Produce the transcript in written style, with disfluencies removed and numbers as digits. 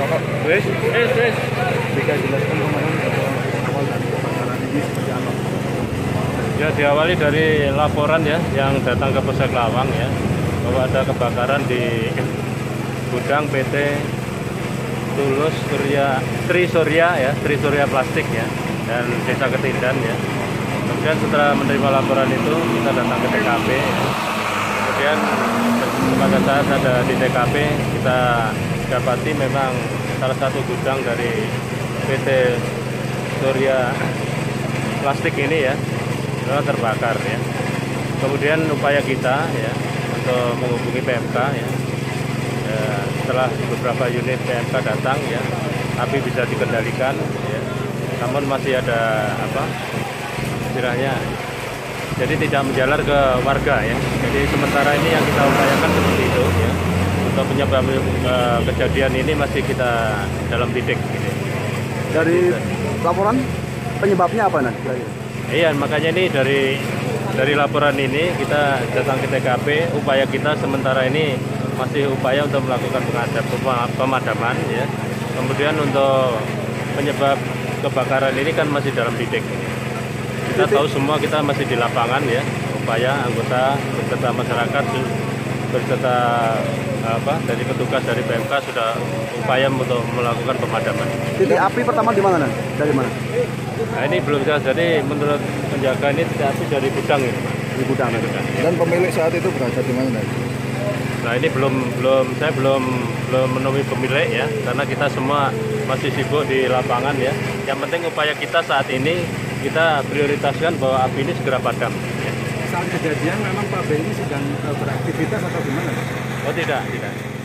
Wes. Bisa jelaskan komandan awal dari kebakaran ini seperti apa? Ya, diawali dari laporan ya yang datang ke Polsek Lawang ya, bahwa ada kebakaran di gudang PT Tulus Trisurya Plastik ya, dan Desa Ketindan ya. Kemudian setelah menerima laporan itu kita datang ke TKP ya. Kemudian pada saat ada di TKP kita dapati memang salah satu gudang dari PT Surya Plastik ini ya terbakar ya. Kemudian upaya kita ya untuk menghubungi PMK ya, setelah beberapa unit PMK datang ya, api bisa dikendalikan ya. Namun masih ada istilahnya, jadi tidak menjalar ke warga ya. Jadi sementara ini yang kita upayakan seperti itu ya. Untuk penyebab kejadian ini masih kita dalam bidik gitu. Dari laporan penyebabnya apa nanti? Iya, makanya ini dari laporan ini kita datang ke TKP. Upaya kita sementara ini masih upaya untuk melakukan pemadaman ya. Kemudian untuk penyebab kebakaran ini kan masih dalam bidik. Kita tahu semua kita masih di lapangan ya. Upaya anggota beserta masyarakat beserta dari petugas dari PMK sudah upaya untuk melakukan pemadaman. Titik api pertama di mana? Dari mana? Nah, ini belum jelas. Jadi menurut penjaga ini titik api dari gudang ini. Di gudang. Dan pemilik saat itu berada di mana? Nah, ini saya belum menemui pemilik ya, karena kita semua masih sibuk di lapangan ya. Yang penting upaya kita saat ini kita prioritaskan bahwa api ini segera padam. Ya. Saat kejadian memang Pak B ini sedang beraktivitas atau gimana? Oh tidak.